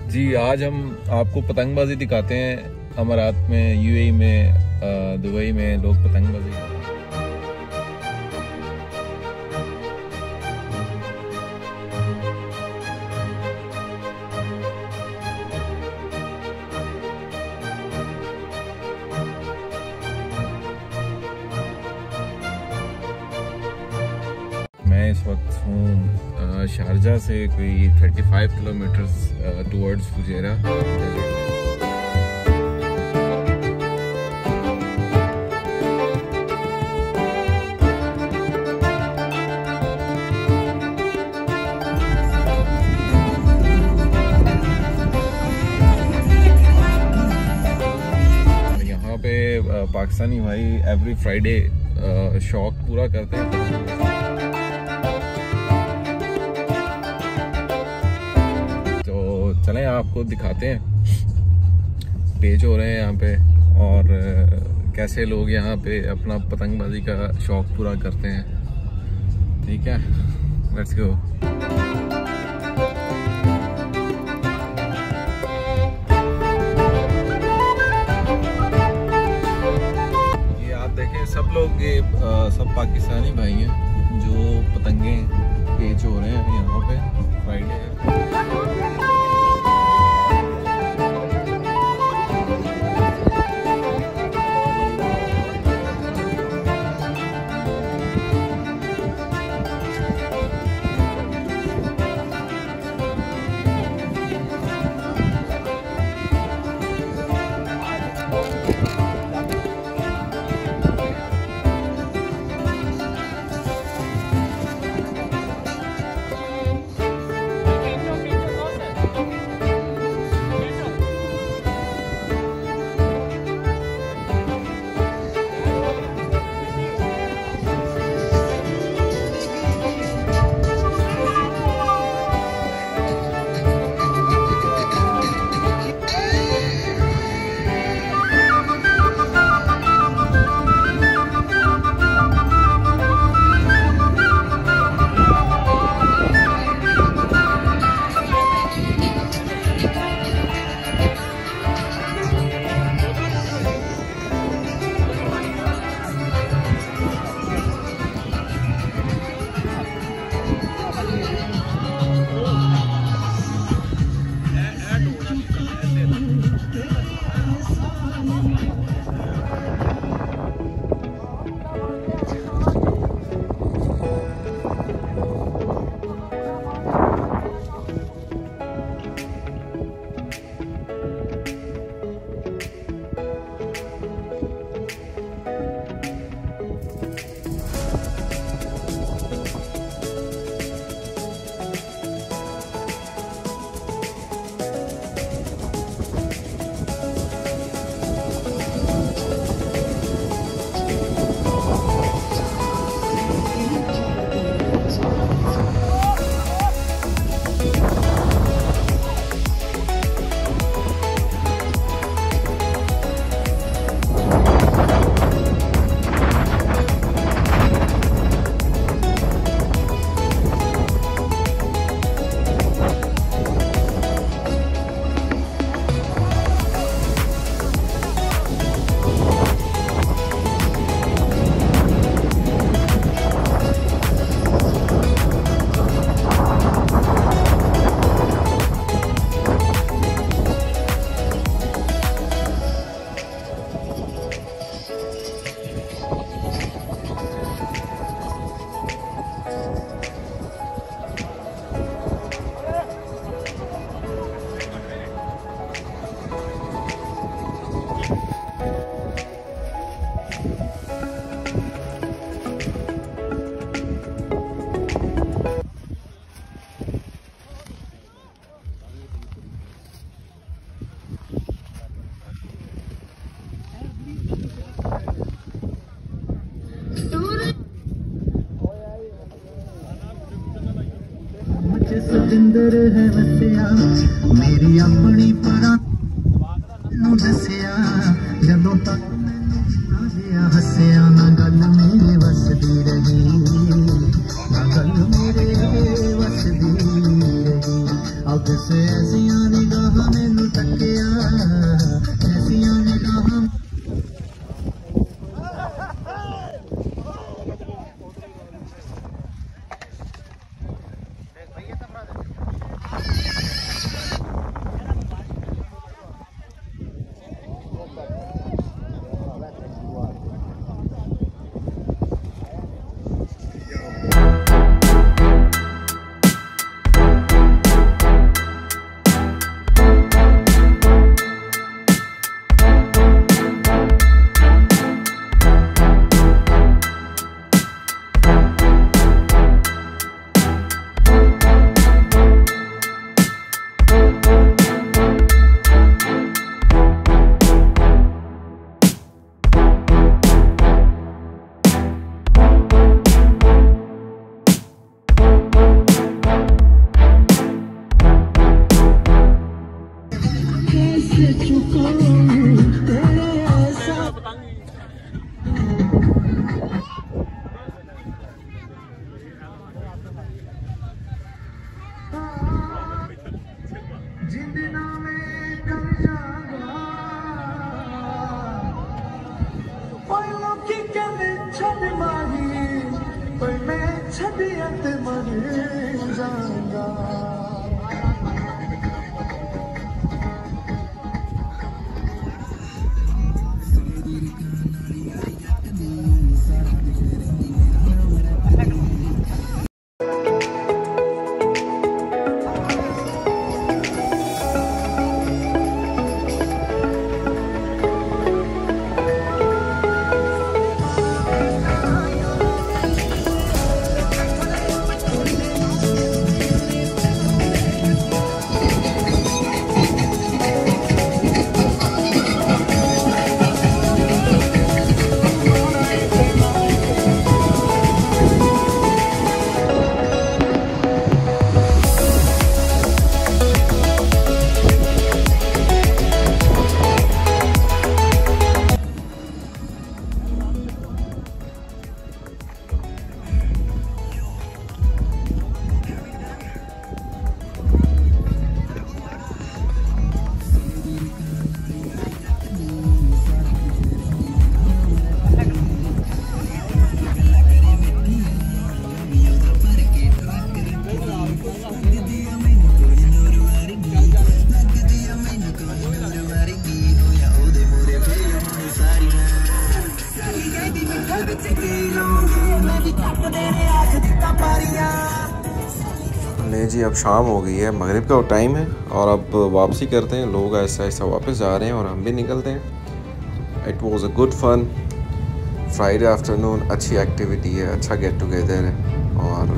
जी आज हम आपको पतंगबाजी दिखाते हैं। अमारात में, यूएई में, दुबई में लोग पतंगबाजी करते हैं। मैं इस वक्त हूँ शारजा से कोई 35 किलोमीटर टुवर्ड्स फुजेरा। यहाँ पे पाकिस्तानी भाई एवरी फ्राइडे शौक पूरा करते हैं। चलें आपको दिखाते हैं पेज हो रहे हैं यहाँ पे और कैसे लोग यहाँ पे अपना पतंगबाजी का शौक पूरा करते हैं। ठीक है, लेट्स गो। ये आप देखें, सब लोग ये सब पाकिस्तानी भाई हैं जो पतंगे पेज हो रहे हैं यहाँ पे। फ्राइडे है। सतिंदर है वसिया मेरी अपनी परा दसिया जदों तक मैनू हसिया ना गल मेरे वसदी रही ना गल मेरे वसदी रही अब से ऐसियां निगाहां तकिया ऐसियां निगाहां ले जी, अब शाम हो गई है, मगरिब का टाइम है और अब वापसी करते हैं। लोग ऐसा ऐसा वापस जा रहे हैं और हम भी निकलते हैं। It was a good fun Friday afternoon. अच्छी एक्टिविटी है, अच्छा गेट टुगेदर है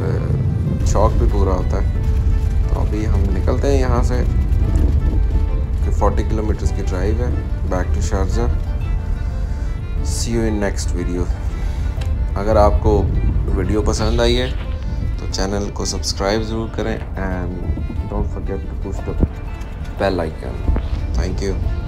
और शौक भी पूरा होता है। तो अभी हम निकलते हैं यहाँ से कि 40 किलोमीटर्स की ड्राइव है back to Sharjah. See you in next video. अगर आपको वीडियो पसंद आई है तो चैनल को सब्सक्राइब ज़रूर करें and don't forget to push the bell icon. Thank you.